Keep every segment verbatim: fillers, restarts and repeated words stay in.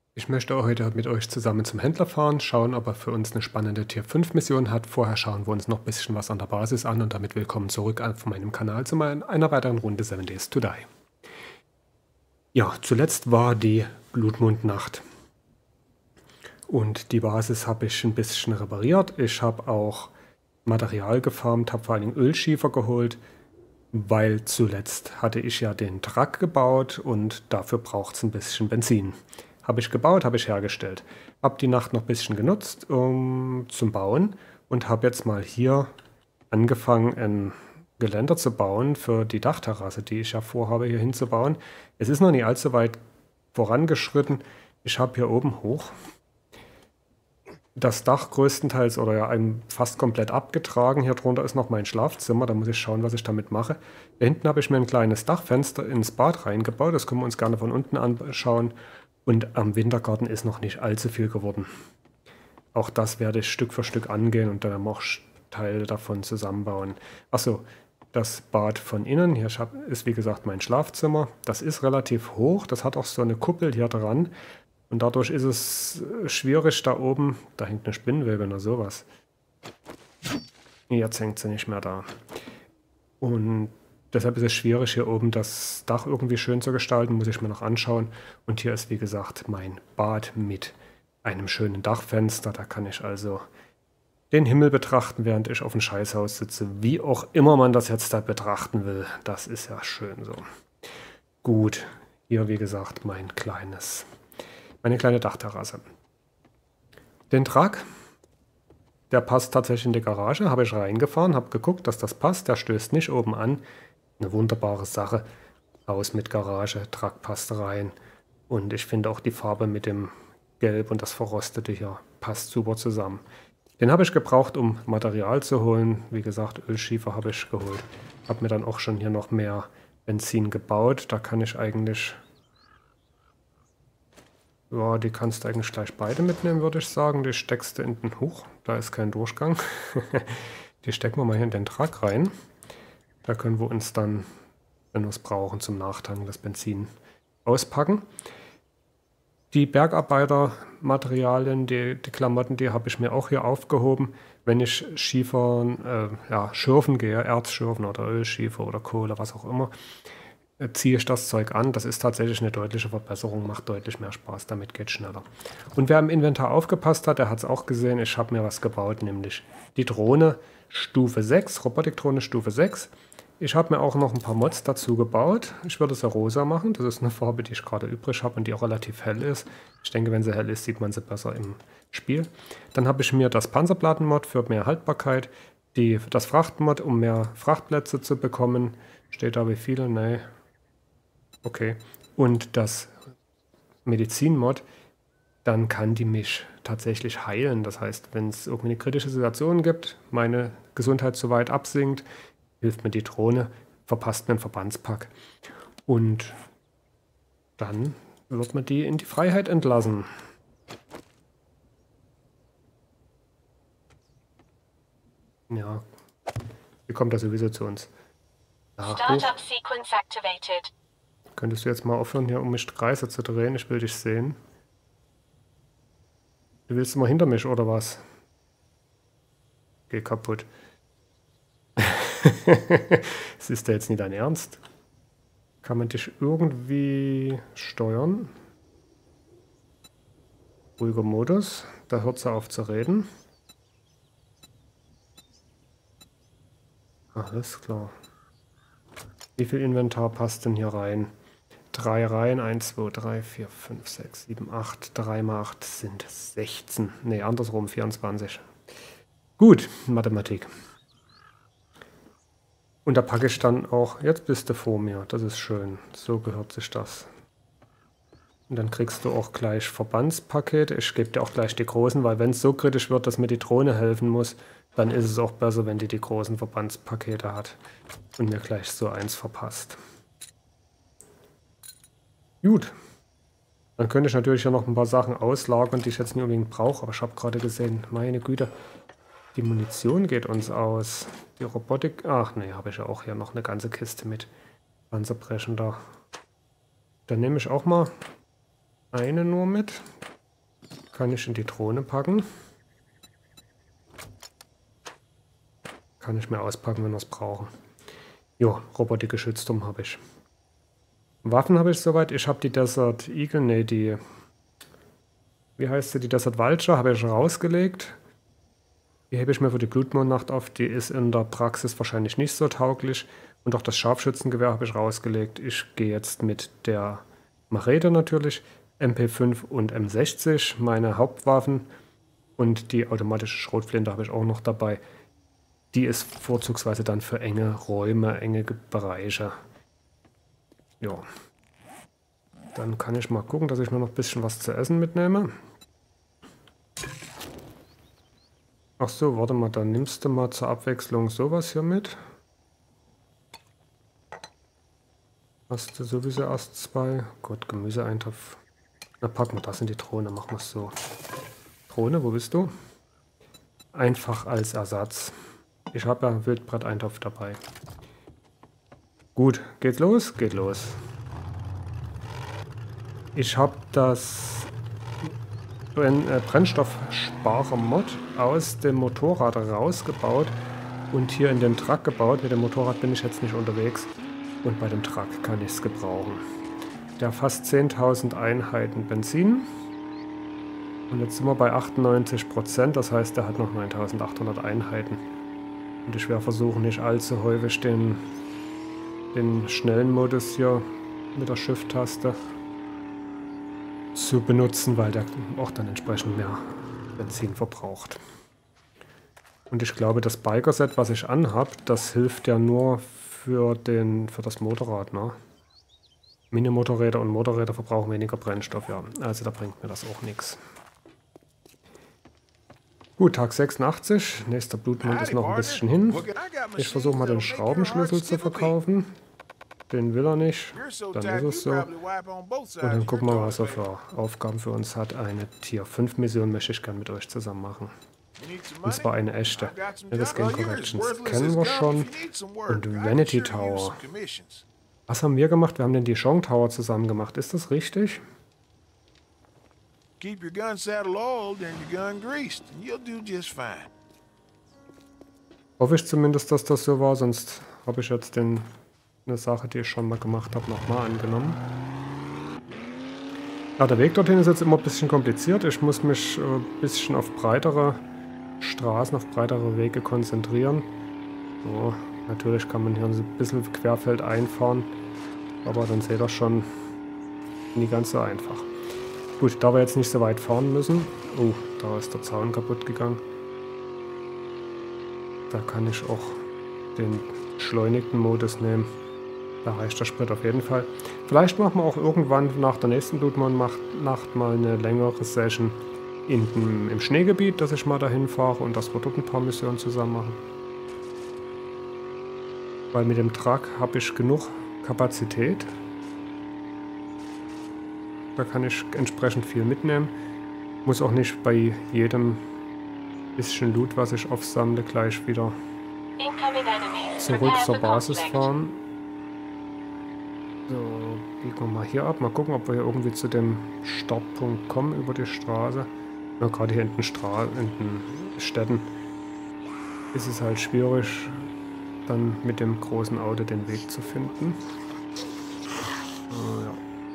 Ich möchte heute mit euch zusammen zum Händler fahren, schauen, ob er für uns eine spannende Tier fünf Mission hat. Vorher schauen wir uns noch ein bisschen was an der Basis an und damit willkommen zurück auf meinem Kanal zu einer weiteren Runde Seven Days to Die. Ja, zuletzt war die Blutmondnacht. Und die Basis habe ich ein bisschen repariert. Ich habe auch Material gefarmt, habe vor allem Ölschiefer geholt, weil zuletzt hatte ich ja den Truck gebaut und dafür braucht es ein bisschen Benzin. Habe ich gebaut, habe ich hergestellt. Habe die Nacht noch ein bisschen genutzt um, zum Bauen und habe jetzt mal hier angefangen, ein Geländer zu bauen für die Dachterrasse, die ich ja vorhabe, hier hinzubauen. Es ist noch nicht allzu weit vorangeschritten. Ich habe hier oben hoch das Dach größtenteils oder ja fast komplett abgetragen. Hier drunter ist noch mein Schlafzimmer, da muss ich schauen, was ich damit mache. Da hinten habe ich mir ein kleines Dachfenster ins Bad reingebaut, das können wir uns gerne von unten anschauen. Und am Wintergarten ist noch nicht allzu viel geworden. Auch das werde ich Stück für Stück angehen und dann auch Teile davon zusammenbauen. Achso, das Bad von innen, hier ist wie gesagt mein Schlafzimmer. Das ist relativ hoch, das hat auch so eine Kuppel hier dran. Und dadurch ist es schwierig da oben, da hängt eine Spinnwebe oder sowas. Jetzt hängt sie nicht mehr da. Und deshalb ist es schwierig, hier oben das Dach irgendwie schön zu gestalten, muss ich mir noch anschauen. Und hier ist wie gesagt mein Bad mit einem schönen Dachfenster. Da kann ich also den Himmel betrachten, während ich auf dem Scheißhaus sitze. Wie auch immer man das jetzt da betrachten will. Das ist ja schön so. Gut, hier wie gesagt mein kleines... Eine kleine Dachterrasse. Den Truck, der passt tatsächlich in die Garage, habe ich reingefahren, habe geguckt, dass das passt. Der stößt nicht oben an. Eine wunderbare Sache. Haus mit Garage, Truck passt rein. Und ich finde auch die Farbe mit dem Gelb und das Verrostete hier passt super zusammen. Den habe ich gebraucht, um Material zu holen. Wie gesagt, Ölschiefer habe ich geholt. Habe mir dann auch schon hier noch mehr Benzin gebaut. Da kann ich eigentlich... Ja, die kannst du eigentlich gleich beide mitnehmen, würde ich sagen. Die steckst du hinten hoch. Da ist kein Durchgang. Die stecken wir mal hier in den Truck rein. Da können wir uns dann, wenn wir es brauchen, zum Nachtanken das Benzin auspacken. Die Bergarbeitermaterialien, die, die Klamotten, die habe ich mir auch hier aufgehoben. Wenn ich Schiefern, äh, ja, schürfen gehe, Erzschürfen oder Ölschiefer oder Kohle, was auch immer, ziehe ich das Zeug an. Das ist tatsächlich eine deutliche Verbesserung, macht deutlich mehr Spaß, damit geht schneller. Und wer im Inventar aufgepasst hat, der hat es auch gesehen, ich habe mir was gebaut, nämlich die Drohne Stufe sechs, Robotikdrohne Stufe sechs. Ich habe mir auch noch ein paar Mods dazu gebaut. Ich würde sie rosa machen, das ist eine Farbe, die ich gerade übrig habe und die auch relativ hell ist. Ich denke, wenn sie hell ist, sieht man sie besser im Spiel. Dann habe ich mir das Panzerplatten-Mod für mehr Haltbarkeit, die, das Frachtmod, um mehr Frachtplätze zu bekommen. Steht da wie viele? Nee. Okay, und das Medizin-Mod, dann kann die mich tatsächlich heilen. Das heißt, wenn es irgendwie eine kritische Situation gibt, meine Gesundheit zu weit absinkt, hilft mir die Drohne, verpasst mir einen Verbandspack. Und dann wird man die in die Freiheit entlassen. Ja, die kommt ja sowieso zu uns. Startup Sequence activated. Könntest du jetzt mal aufhören, hier um mich Kreise zu drehen? Ich will dich sehen. Du willst immer hinter mich, oder was? Geh kaputt. Das ist ja jetzt nicht dein Ernst. Kann man dich irgendwie steuern? Ruhiger Modus. Da hört sie auf zu reden. Alles klar. Wie viel Inventar passt denn hier rein? Drei Reihen, eins, zwei, drei, vier, fünf, sechs, sieben, acht. drei mal acht sind sechzehn. Ne, andersrum, vierundzwanzig. Gut, Mathematik. Und da packe ich dann auch, jetzt bist du vor mir, das ist schön. So gehört sich das. Und dann kriegst du auch gleich Verbandspakete. Ich gebe dir auch gleich die großen, weil wenn es so kritisch wird, dass mir die Drohne helfen muss, dann ist es auch besser, wenn die die großen Verbandspakete hat und mir gleich so eins verpasst. Gut, dann könnte ich natürlich ja noch ein paar Sachen auslagern, die ich jetzt nicht unbedingt brauche, aber ich habe gerade gesehen, meine Güte, die Munition geht uns aus. Die Robotik, ach nee, habe ich ja auch hier noch eine ganze Kiste mit Panzerbrechender. Dann nehme ich auch mal eine nur mit. kann ich in die Drohne packen. Kann ich mir auspacken, wenn wir es brauchen. Jo, Robotergeschützturm habe ich. Waffen habe ich soweit. Ich habe die Desert Eagle, ne, die, wie heißt sie, die Desert Vulture habe ich rausgelegt. Die hebe ich mir für die Blutmondnacht auf. Die ist in der Praxis wahrscheinlich nicht so tauglich. Und auch das Scharfschützengewehr habe ich rausgelegt. Ich gehe jetzt mit der Machete natürlich, M P fünf und M sechzig, meine Hauptwaffen. Und die automatische Schrotflinte habe ich auch noch dabei. Die ist vorzugsweise dann für enge Räume, enge Bereiche. Ja. Dann kann ich mal gucken, dass ich mir noch ein bisschen was zu essen mitnehme. Ach so, warte mal, dann nimmst du mal zur Abwechslung sowas hier mit. Hast du sowieso erst zwei? Gut, Gemüseeintopf. Na, packen wir das in die Drohne, machen wir es so. Drohne, wo bist du? Einfach als Ersatz. Ich habe ja Wildbret-Eintopf dabei. Gut, geht's los? Geht los. Ich habe das Brennstoffsparer-Mod aus dem Motorrad rausgebaut und hier in den Truck gebaut. Mit dem Motorrad bin ich jetzt nicht unterwegs und bei dem Truck kann ich es gebrauchen. Der fast zehntausend Einheiten Benzin und jetzt sind wir bei achtundneunzig Prozent, das heißt, der hat noch neuntausendachthundert Einheiten. Und ich werde versuchen, nicht allzu häufig den, den schnellen Modus hier mit der Shift-Taste zu benutzen, weil der auch dann entsprechend mehr Benzin verbraucht. Und ich glaube, das Biker-Set, was ich anhabe, das hilft ja nur für, den, für das Motorrad. Ne? Mini-Motorräder und Motorräder verbrauchen weniger Brennstoff, ja. Also da bringt mir das auch nichts. Gut, Tag sechsundachtzig. Nächster Blutmond ist noch ein bisschen hin. Ich versuche mal den Schraubenschlüssel zu verkaufen. Den will er nicht. Dann ist es so. Und dann gucken wir mal, was er für Aufgaben für uns hat. Eine Tier fünf Mission möchte ich gerne mit euch zusammen machen. Und zwar eine echte. Das Game Corrections kennen wir schon. Und Vanity Tower. Was haben wir gemacht? Wir haben den Dijon Tower zusammen gemacht. Ist das richtig? Keep your gun saddle oiled and your gun greased, and you'll do just fine. Hoffe ich zumindest, dass das so war, sonst habe ich jetzt den, eine Sache, die ich schon mal gemacht habe, nochmal angenommen. Ja, der Weg dorthin ist jetzt immer ein bisschen kompliziert. Ich muss mich äh, ein bisschen auf breitere Straßen, auf breitere Wege konzentrieren. So, natürlich kann man hier ein bisschen querfeld einfahren, aber dann seht ihr schon, nicht ganz so einfach. Gut, da wir jetzt nicht so weit fahren müssen. Oh, da ist der Zaun kaputt gegangen. Da kann ich auch den beschleunigten Modus nehmen. Da reicht der Sprit auf jeden Fall. Vielleicht machen wir auch irgendwann nach der nächsten Blutmondnacht mal eine längere Session in dem, im Schneegebiet, dass ich mal dahin fahre und dass wir dort ein paar Missionen zusammen machen. Weil mit dem Truck habe ich genug Kapazität. Da kann ich entsprechend viel mitnehmen. Muss auch nicht bei jedem bisschen Loot, was ich aufsammle, gleich wieder zurück zur Basis fahren. So, biegen wir mal hier ab. Mal gucken, ob wir hier irgendwie zu dem Startpunkt kommen über die Straße. Ja, gerade hier in den, Stra in den Städten ist es halt schwierig, dann mit dem großen Auto den Weg zu finden. Oh, ja.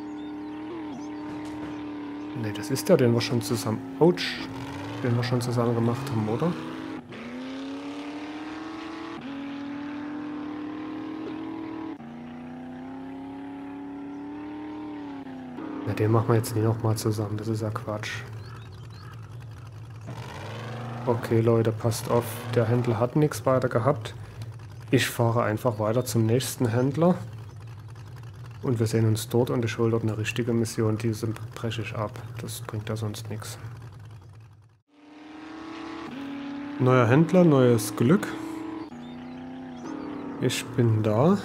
Ne, das ist der, den wir schon zusammen... Ouch! Den wir schon zusammen gemacht haben, oder? Ja, den machen wir jetzt nicht nochmal zusammen. Das ist ja Quatsch. Okay, Leute, passt auf. Der Händler hat nichts weiter gehabt. Ich fahre einfach weiter zum nächsten Händler. Und wir sehen uns dort und ich hole dort eine richtige Mission, die breche ich ab. Das bringt ja sonst nichts. Neuer Händler, neues Glück. Ich bin da.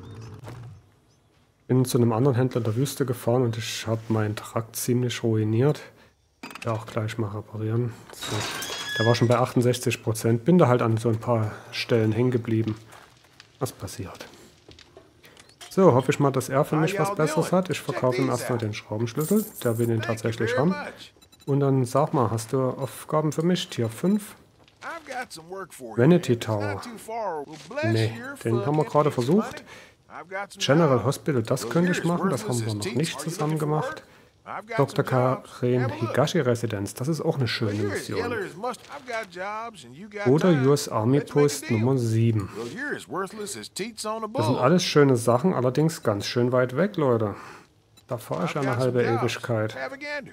Bin zu einem anderen Händler in der Wüste gefahren und ich habe meinen Truck ziemlich ruiniert. Ja, auch gleich mal reparieren. So. Der war schon bei achtundsechzig Prozent. Bin da halt an so ein paar Stellen hängen geblieben. Was passiert? So, hoffe ich mal, dass er für mich was Besseres hat. Ich verkaufe ihm erstmal den Schraubenschlüssel. Der will ihn tatsächlich haben. Und dann sag mal, hast du Aufgaben für mich? Tier fünf? I've got some work for you. Vanity It's not Tower. too far. Well, bless Nee, your den haben wir fucking gerade piece of versucht. money. I've got some General jobs. Hospital, das Those könnte ich years machen, das worthless haben wir as noch teats. nicht Are you zusammen looking for gemacht. work? I've got Doktor some jobs. Karen Have a look. Higashi Residenz, das ist auch eine schöne Well, you're as Mission. yeller as mustard. I've got jobs and you got Oder time. U S Army Let's make a Post deal. Nummer sieben. Well, you're as worthless as teats on a Das sind bull. alles schöne Sachen, allerdings ganz schön weit weg, Leute. Da fahre ich I've eine got some halbe jobs. Ewigkeit. Have a gander.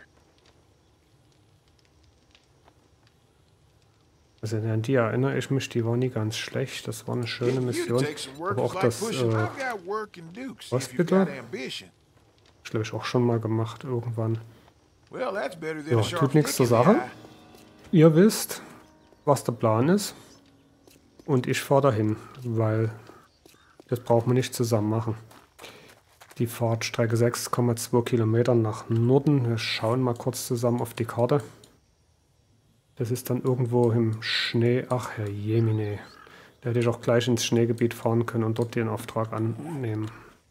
Also an die erinnere ich mich, die war nie ganz schlecht. Das war eine schöne You Mission. take some work Aber is auch like das, pushing. äh, I've got work in Dukes was if you've bitte? got ambition. ich glaube ich auch schon mal gemacht irgendwann. Well, that's better than Ja, a sharp tut nichts stick zur in the Sache. eye. Ihr wisst, was der Plan ist. Und ich fahre dahin, weil das braucht man nicht zusammen machen. Die Fahrtstrecke sechs Komma zwei Kilometer nach Norden. Wir schauen mal kurz zusammen auf die Karte. Das ist dann irgendwo im Schnee. Ach, Herr Jemine. Da hätte ich auch gleich ins Schneegebiet fahren können und dort den Auftrag annehmen.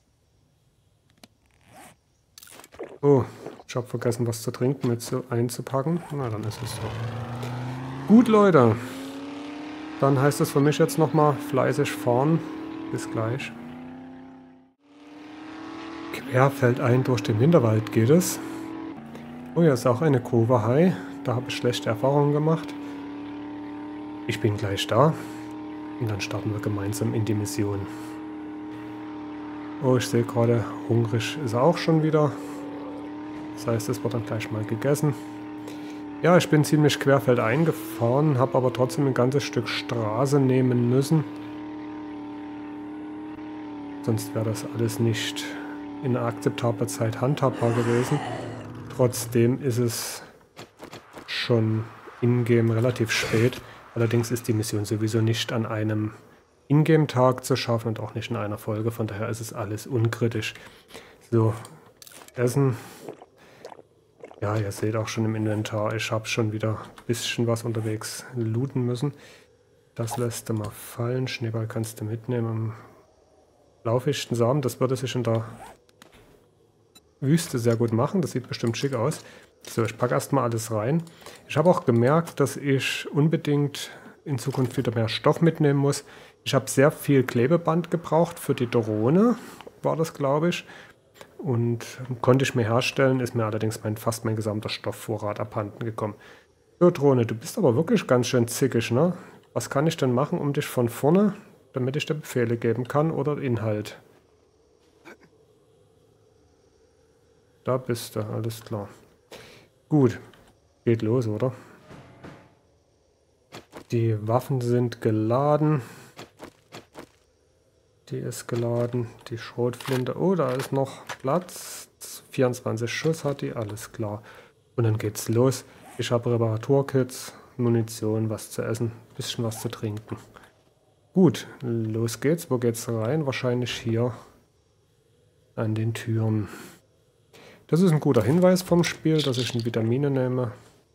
Oh, ich habe vergessen, was zu trinken mit so einzupacken. Na, dann ist es so. Gut, Leute. Dann heißt es für mich jetzt nochmal fleißig fahren. Bis gleich. Querfeldein durch den Hinterwald geht es. Oh ja, ist auch eine Kurve-Hai. Da habe ich schlechte Erfahrungen gemacht. Ich bin gleich da. Und dann starten wir gemeinsam in die Mission. Oh, ich sehe gerade, hungrig ist er auch schon wieder. Das heißt, es wird dann gleich mal gegessen. Ja, ich bin ziemlich querfeldein gefahren, habe aber trotzdem ein ganzes Stück Straße nehmen müssen. Sonst wäre das alles nicht in einer akzeptabler Zeit handhabbar gewesen. Trotzdem ist es schon in-game relativ spät. Allerdings ist die Mission sowieso nicht an einem Ingame-Tag zu schaffen und auch nicht in einer Folge. Von daher ist es alles unkritisch. So, Essen. Ja, ihr seht auch schon im Inventar, ich habe schon wieder ein bisschen was unterwegs looten müssen. Das lässt du mal fallen. Schneeball kannst du mitnehmen. Blaufichtensamen, das würde sich in der Wüste sehr gut machen. Das sieht bestimmt schick aus. So, ich packe erstmal alles rein. Ich habe auch gemerkt, dass ich unbedingt in Zukunft wieder mehr Stoff mitnehmen muss. Ich habe sehr viel Klebeband gebraucht für die Drohne, war das, glaube ich. Und konnte ich mir herstellen, ist mir allerdings mein, fast mein gesamter Stoffvorrat abhanden gekommen. So, Drohne, du bist aber wirklich ganz schön zickig, ne? Was kann ich denn machen, um dich von vorne, damit ich dir Befehle geben kann oder Inhalt? Da bist du, alles klar. Gut, geht los, oder? Die Waffen sind geladen. Die ist geladen. Die Schrotflinte. Oh, da ist noch Platz. vierundzwanzig Schuss hat die, alles klar. Und dann geht's los. Ich habe Reparaturkits, Munition, was zu essen, bisschen was zu trinken. Gut, los geht's. Wo geht's rein? Wahrscheinlich hier an den Türen. Das ist ein guter Hinweis vom Spiel, dass ich eine Vitamine nehme.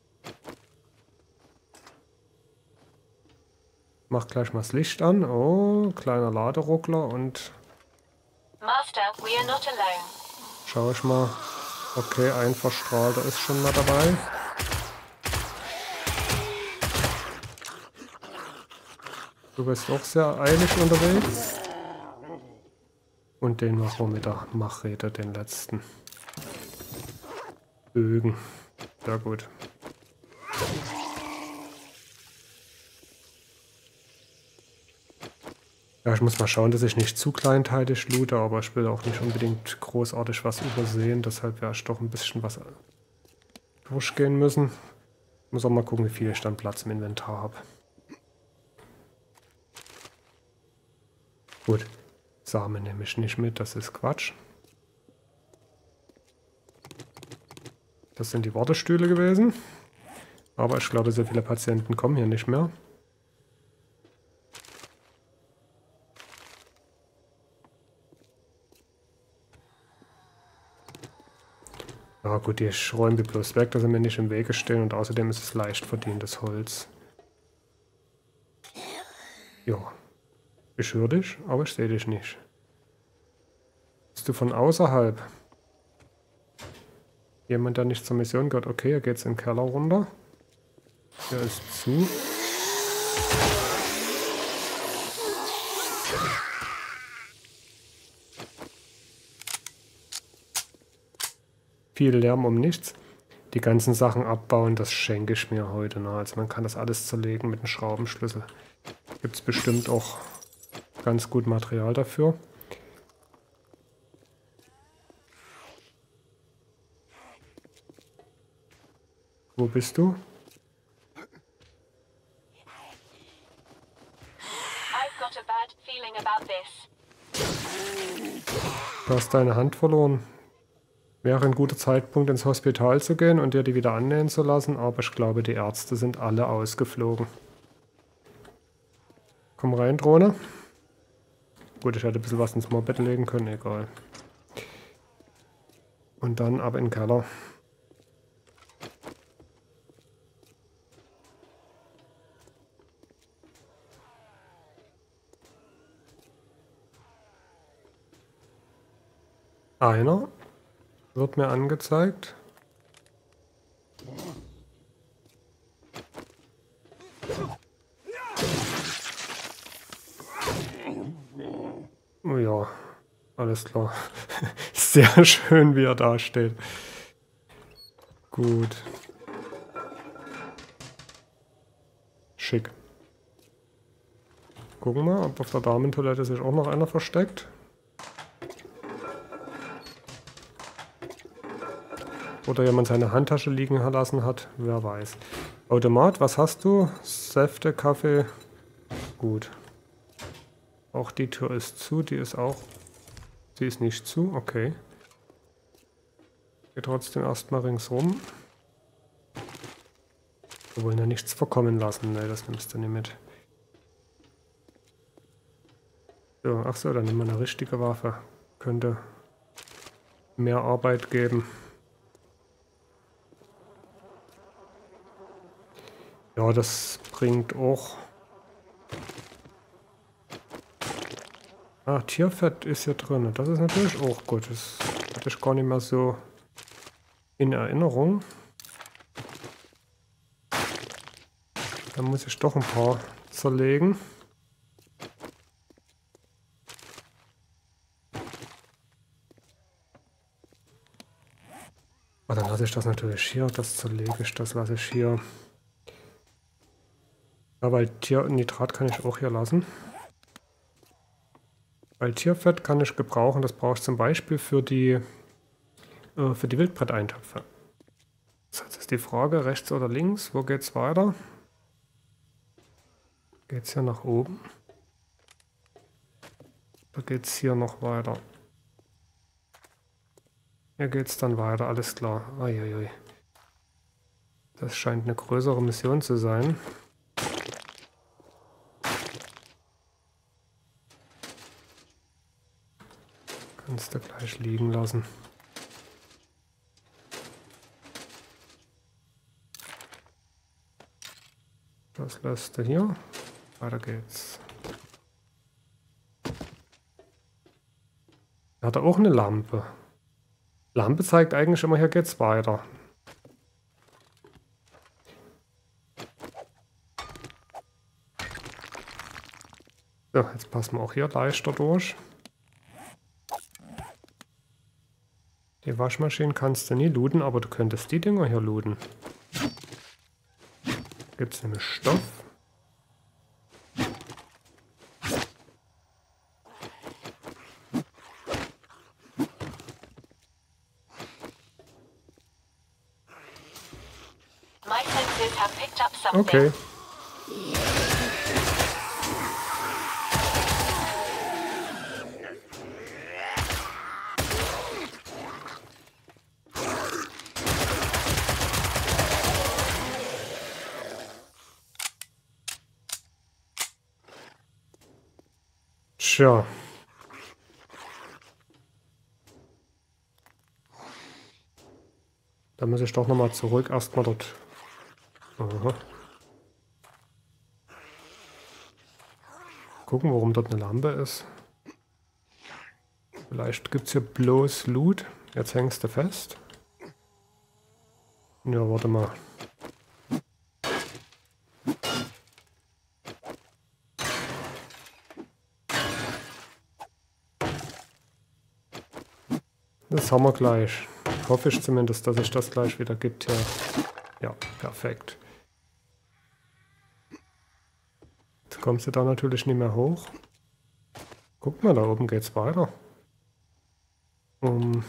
Mach gleich mal das Licht an. Oh, kleiner Laderuckler und... Master, we are not alone. Schau ich mal. Okay, ein Verstrahlter ist schon mal dabei. Du bist auch sehr eilig unterwegs. Und den machen wir mit der Machete, den letzten. Bögen. Sehr gut. Ja, ich muss mal schauen, dass ich nicht zu kleinteilig loote, aber ich will auch nicht unbedingt großartig was übersehen. Deshalb werde ich doch ein bisschen was durchgehen müssen. Ich muss auch mal gucken, wie viel ich dann Platz im Inventar habe. Gut. Samen nehme ich nicht mit, das ist Quatsch. Das sind die Wartestühle gewesen. Aber ich glaube, so viele Patienten kommen hier nicht mehr. Ja gut, ich räume die bloß weg, dass sie mir nicht im Wege stehen. Und außerdem ist es leicht verdientes Holz. Ja. Ich höre dich, aber ich sehe dich nicht. Bist du von außerhalb? Jemand, der nicht zur Mission gehört. Okay, hier geht's in den Keller runter. Hier ist zu. Viel Lärm um nichts. Die ganzen Sachen abbauen, das schenke ich mir heute. Ne? Also man kann das alles zerlegen mit einem Schraubenschlüssel. Gibt es bestimmt auch ganz gut Material dafür. Wo bist du? I've got a bad feeling about this. Du hast deine Hand verloren. Wäre ein guter Zeitpunkt, ins Hospital zu gehen und dir die wieder annähen zu lassen, aber ich glaube, die Ärzte sind alle ausgeflogen. Komm rein, Drohne. Gut, ich hätte ein bisschen was ins Moped legen können, egal. Und dann ab in den Keller. Einer wird mir angezeigt. Oh ja, alles klar. Sehr schön, wie er da steht. Gut. Schick. Gucken wir, ob auf der Damentoilette sich auch noch einer versteckt. Oder jemand seine Handtasche liegen lassen hat, wer weiß. Automat, was hast du? Säfte, Kaffee. Gut. Auch die Tür ist zu, die ist auch... Sie ist nicht zu, okay. Geht trotzdem erstmal ringsrum. Wir wollen ja nichts verkommen lassen, ne, das nimmst du nicht mit. So, ach so, dann nehmen wir eine richtige Waffe. Könnte mehr Arbeit geben. Ja, das bringt auch... Ah, Tierfett ist hier drin. Das ist natürlich auch gut. Das hatte ich gar nicht mehr so in Erinnerung. Da muss ich doch ein paar zerlegen. Aber dann lasse ich das natürlich hier. Das zerlege ich, das lasse ich hier. Ja, weil Tiernitrat kann ich auch hier lassen. Weil Tierfett kann ich gebrauchen, das brauche ich zum Beispiel für die, äh, für die Wildbreteintöpfe. Jetzt ist die Frage, rechts oder links, wo geht's weiter? Geht's hier nach oben? Oder geht's hier noch weiter? Hier geht's dann weiter, alles klar. Uiuiui. Das scheint eine größere Mission zu sein. Kannst du gleich liegen lassen. Das lässt du hier. Weiter geht's. Er hat auch eine Lampe. Lampe zeigt eigentlich immer, hier geht's weiter. So, jetzt passen wir auch hier leichter durch. Die Waschmaschinen kannst du nie looten, aber du könntest die Dinger hier looten. Gibt es nämlich Stoff. My senses have picked up something. Okay. Tja. Da muss ich doch nochmal zurück, erstmal dort. Aha. Gucken, warum dort eine Lampe ist. Vielleicht gibt es hier bloß Loot. Jetzt hängst du fest. Ja, warte mal. Das haben wir gleich. Hoffe ich zumindest, dass sich das gleich wieder gibt hier. Ja, perfekt. Jetzt kommst du da natürlich nicht mehr hoch. Guck mal, da oben geht's weiter. Um.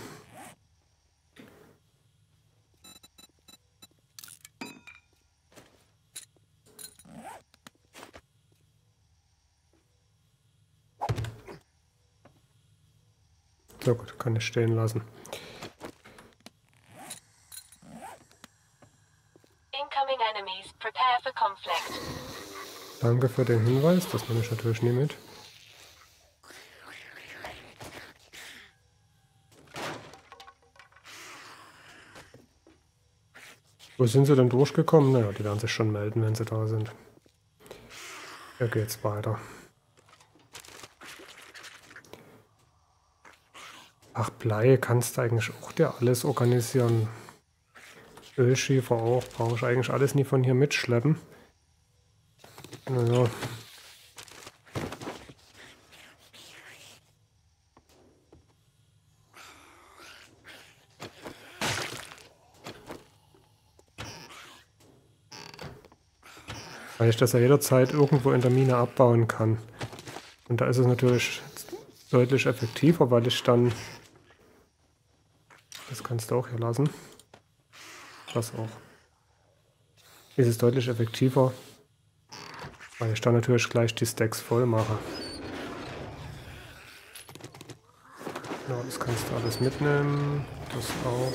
So gut, kann ich stehen lassen. Incoming enemies. Prepare for conflict. Danke für den Hinweis, das nehme ich natürlich nie mit. Wo sind sie denn durchgekommen? Naja, die werden sich schon melden, wenn sie da sind. Hier geht's weiter. Ach, Blei kannst du eigentlich auch dir alles organisieren. Ölschiefer auch, brauche ich eigentlich alles nie von hier mitschleppen. Naja. Weil ich das ja jederzeit irgendwo in der Mine abbauen kann. Und da ist es natürlich deutlich effektiver, weil ich dann... Das kannst du auch hier lassen. Das auch. Ist es deutlich effektiver, weil ich dann natürlich gleich die Stacks voll mache. Ja, das kannst du alles mitnehmen. Das auch.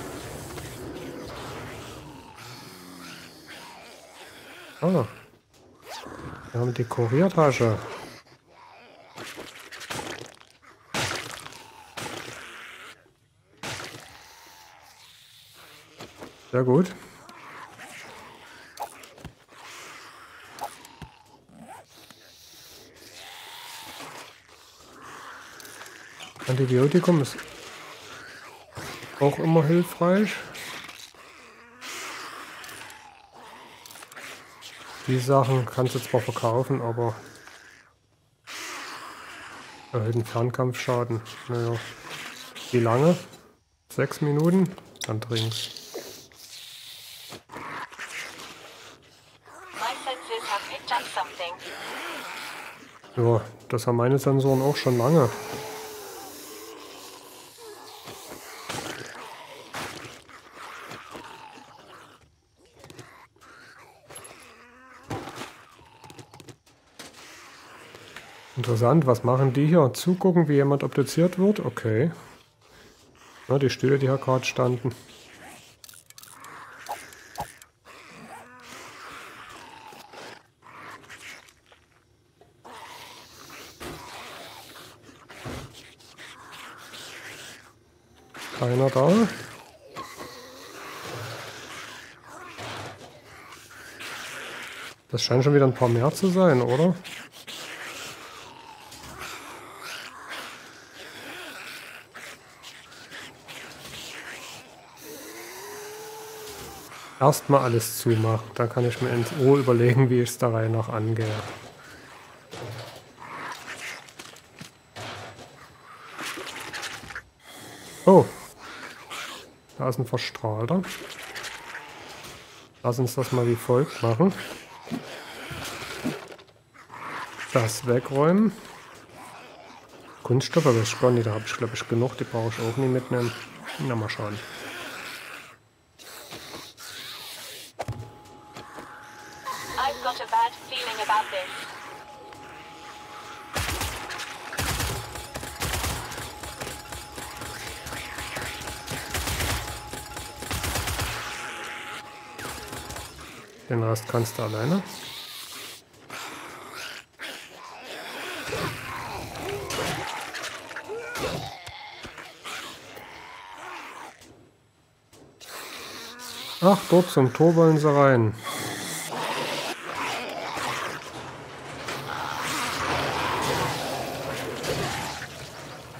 Ah. Wir haben die Kuriertasche. Sehr gut. Antibiotikum ist auch immer hilfreich. Die Sachen kannst du zwar verkaufen, aber erhöhten Fernkampfschaden. Naja. Wie lange? Sechs Minuten? Dann trinkst. Ja, das haben meine Sensoren auch schon lange. Interessant, was machen die hier? Zugucken, wie jemand obduziert wird? Okay. Ja, die Stühle, die hier gerade standen. Keiner da. Das scheint schon wieder ein paar mehr zu sein, oder? Erstmal alles zumachen, da kann ich mir ins Ohr überlegen, wie ich es der Reihe nach angehe. Oh, da ist ein Verstrahlter. Lass uns das mal wie folgt machen. Das wegräumen. Kunststoff, aber ich gar nicht, da habe ich glaube ich genug, die brauche ich auch nicht mitnehmen. Na, mal schauen. I've got a bad feeling about this. Den Rest kannst du alleine. Ach, dort zum Tor wollen sie rein.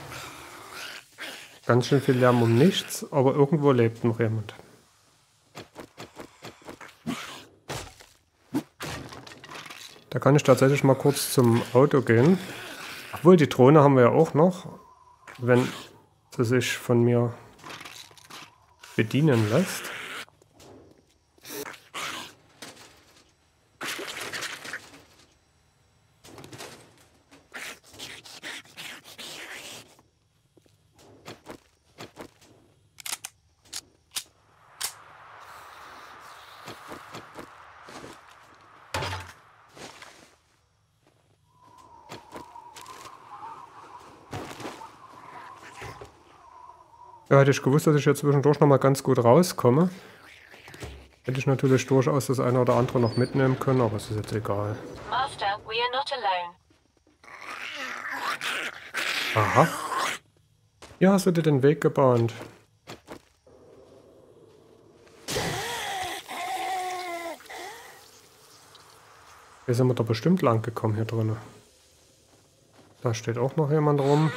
Ganz schön viel Lärm um nichts, aber irgendwo lebt noch jemand. Da kann ich tatsächlich mal kurz zum Auto gehen. Obwohl, die Drohne haben wir ja auch noch, wenn sie sich von mir bedienen lässt. Ja, hätte ich gewusst, dass ich jetzt zwischendurch noch mal ganz gut rauskomme, hätte ich natürlich durchaus das eine oder andere noch mitnehmen können, aber es ist jetzt egal. Master, we are not alone. Aha. Hier hast du dir den Weg gebahnt. Hier sind wir doch bestimmt lang gekommen hier drinnen. Da steht auch noch jemand rum.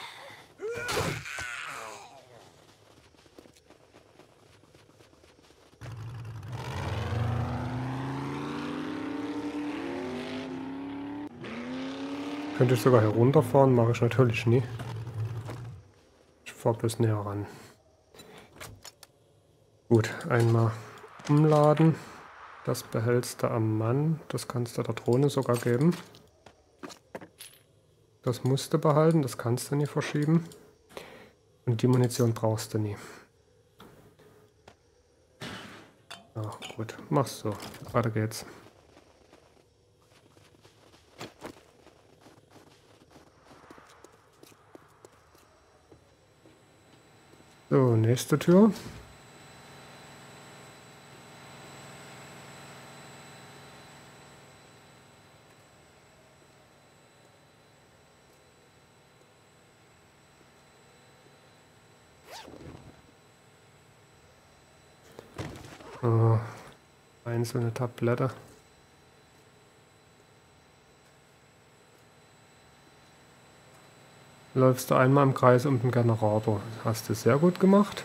Könnte ich sogar hier runterfahren, mache ich natürlich nie. Ich fahre bis näher ran. Gut, einmal umladen. Das behältst du am Mann. Das kannst du der Drohne sogar geben. Das musst du behalten, das kannst du nie verschieben. Und die Munition brauchst du nie. Ach gut, mach's so. Weiter geht's. So, nächste Tür. Oh, einzelne Tablette. Läufst du einmal im Kreis um den Generator. Hast du sehr gut gemacht.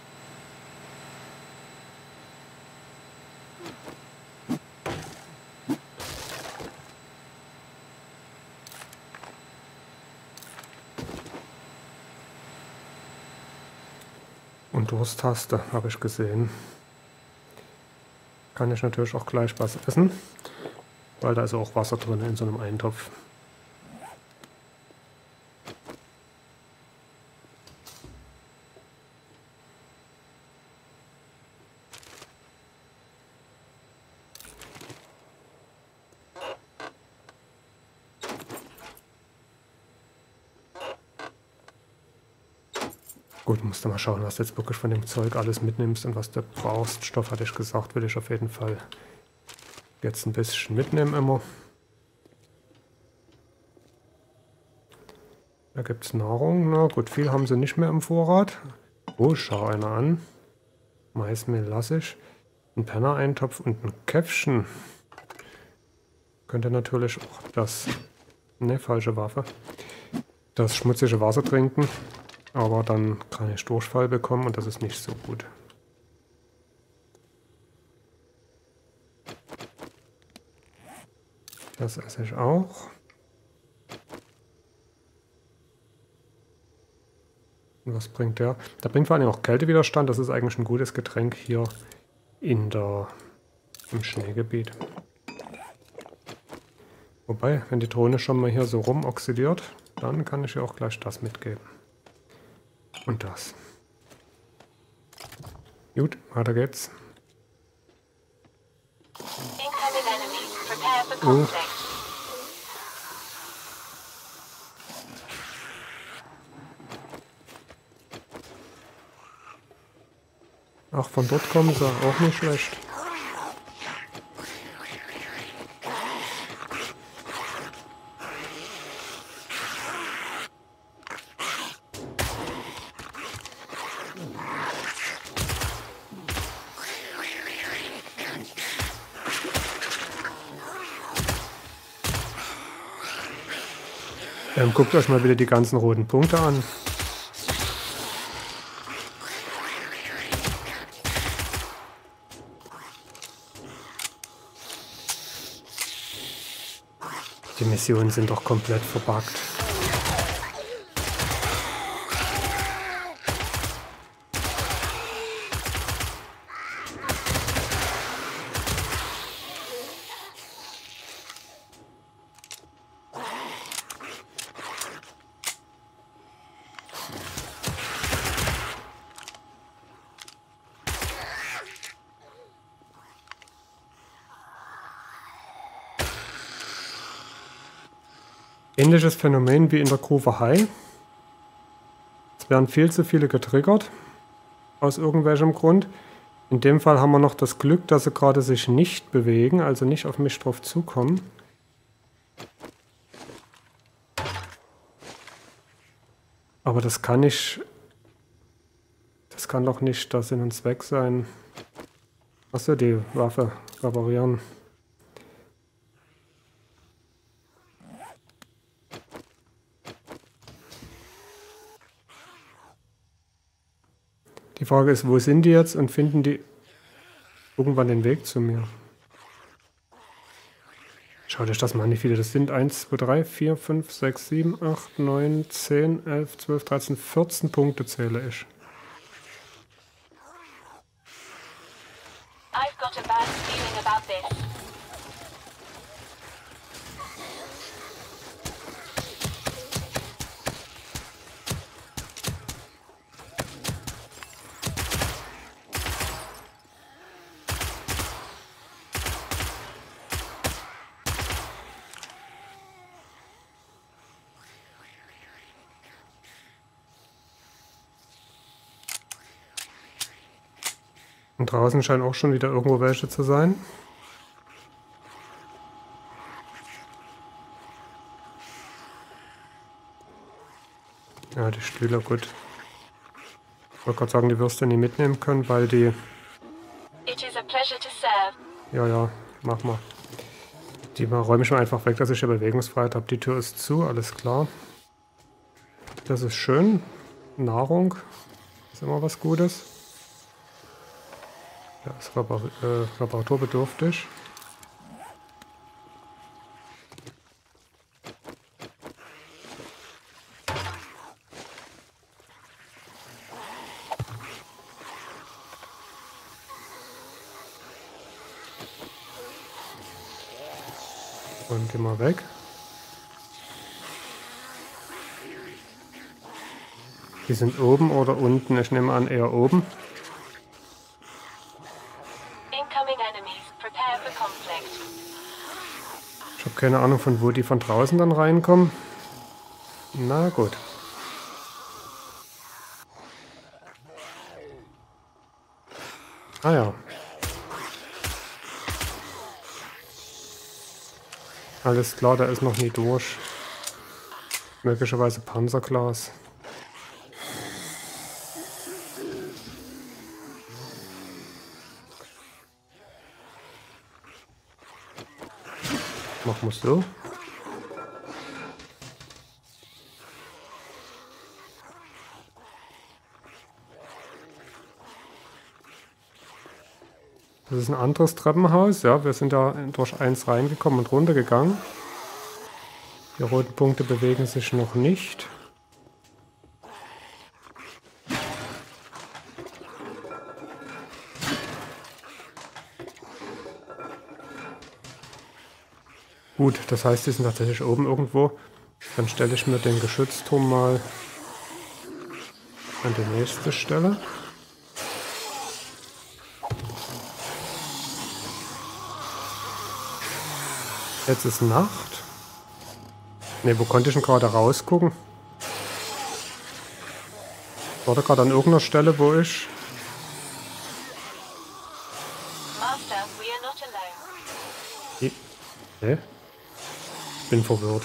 Und Dursttaste habe ich gesehen. Kann ich natürlich auch gleich was essen, weil da ist auch Wasser drin in so einem Eintopf. Gut, musst du mal schauen, was du jetzt wirklich von dem Zeug alles mitnimmst und was du brauchst. Stoff hatte ich gesagt, will ich auf jeden Fall jetzt ein bisschen mitnehmen immer. Da gibt es Nahrung. Na gut, viel haben sie nicht mehr im Vorrat. Oh, schau einer an. Maismehl lasse ich. Ein Penner-Eintopf und ein Käffchen. Könnte natürlich auch das... Ne, falsche Waffe. Das schmutzige Wasser trinken. Aber dann kann ich Durchfall bekommen und das ist nicht so gut. Das esse ich auch. Und was bringt der? Der bringt vor allem auch Kältewiderstand. Das ist eigentlich ein gutes Getränk hier in der, im Schneegebiet. Wobei, wenn die Drohne schon mal hier so rum oxidiert, dann kann ich ihr auch gleich das mitgeben. Und das. Gut, weiter geht's. Incoming enemies. Prepare for Oh. conflict. Ach, von dort kommen sie, auch nicht schlecht. Ähm, guckt euch mal wieder die ganzen roten Punkte an. Die Missionen sind doch komplett verbuggt. Ähnliches Phänomen wie in der Grube High. Es werden viel zu viele getriggert, aus irgendwelchem Grund. In dem Fall haben wir noch das Glück, dass sie gerade sich nicht bewegen, also nicht auf mich drauf zukommen. Aber das kann nicht, das kann doch nicht der Sinn und Zweck sein. Achso, die Waffe reparieren. Die Frage ist, wo sind die jetzt und finden die irgendwann den Weg zu mir? Schaut euch das mal an, wie viele das sind. eins, zwei, drei, vier, fünf, sechs, sieben, acht, neun, zehn, elf, zwölf, dreizehn, vierzehn Punkte zähle ich. I've got a bad feeling about this. Und draußen scheinen auch schon wieder irgendwo welche zu sein. Ja, die Stühle, gut. Ich wollte gerade sagen, die wirst du nie mitnehmen können, weil die... It is a pleasure to serve. Ja, ja, mach mal. Die mal räume ich mal einfach weg, dass ich hier Bewegungsfreiheit habe. Die Tür ist zu, alles klar. Das ist schön. Nahrung ist immer was Gutes. Ja, ist repar äh, reparaturbedürftig. Und geh mal weg. Die sind oben oder unten? Ich nehme an, eher oben. Incoming enemies. Prepare for conflict. Ich habe keine Ahnung, von wo die von draußen dann reinkommen. Na gut. Ah ja. Alles klar, der ist noch nie durch. Möglicherweise Panzerglas. Machen wir es so. Das ist ein anderes Treppenhaus. Ja, wir sind da durch eins reingekommen und runtergegangen. Die roten Punkte bewegen sich noch nicht. Gut, das heißt, die sind tatsächlich oben irgendwo. Dann stelle ich mir den Geschützturm mal an die nächste Stelle. Jetzt ist Nacht. Ne, wo konnte ich denn gerade rausgucken? War da gerade an irgendeiner Stelle, wo ich... Master, we are not alone. I- Ne? Bin verwirrt.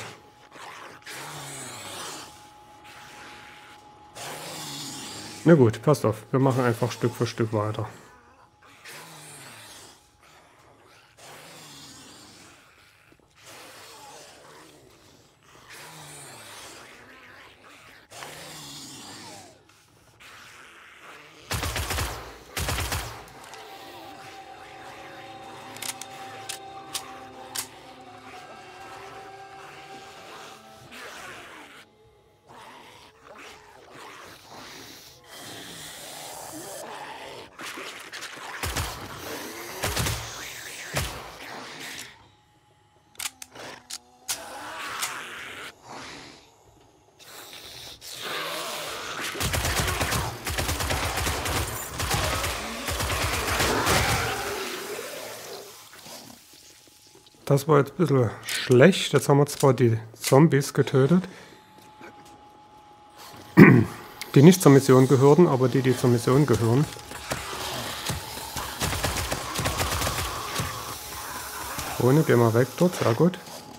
Na gut, passt auf. Wir machen einfach Stück für Stück weiter. das war jetzt ein bisschen schlecht. Jetzt haben wir zwar die Zombies getötet, die nicht zur Mission gehören, aber die, die zur Mission gehören. Ohne, geh mal weg dort, sehr gut.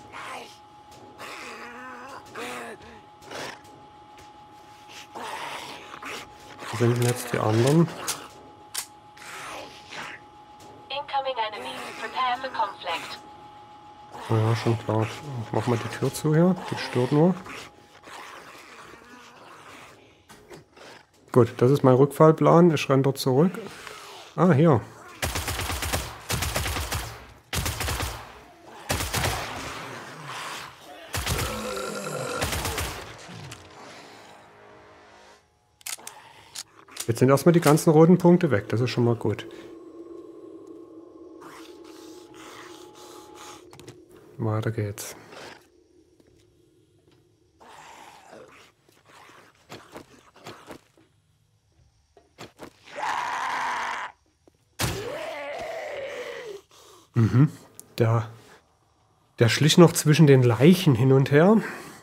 Wo sind denn jetzt die anderen? Incoming enemy. Prepare for conflict. Ja, schon klar. Ich mach mal die Tür zu hier, die stört nur. Gut, das ist mein Rückfallplan. Ich renne dort zurück. Ah, hier. Jetzt sind erstmal die ganzen roten Punkte weg. Das ist schon mal gut. Weiter geht's. Mhm. Der, der schlich noch zwischen den Leichen hin und her.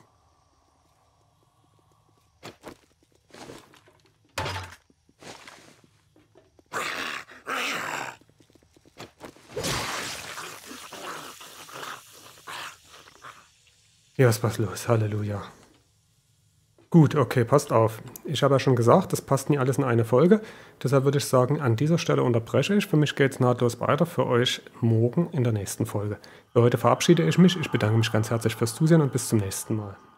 Hier ist was los. Halleluja. Gut, okay, passt auf. Ich habe ja schon gesagt, das passt nie alles in eine Folge. Deshalb würde ich sagen, an dieser Stelle unterbreche ich. Für mich geht es nahtlos weiter, für euch morgen in der nächsten Folge. Für heute verabschiede ich mich. Ich bedanke mich ganz herzlich fürs Zusehen und bis zum nächsten Mal.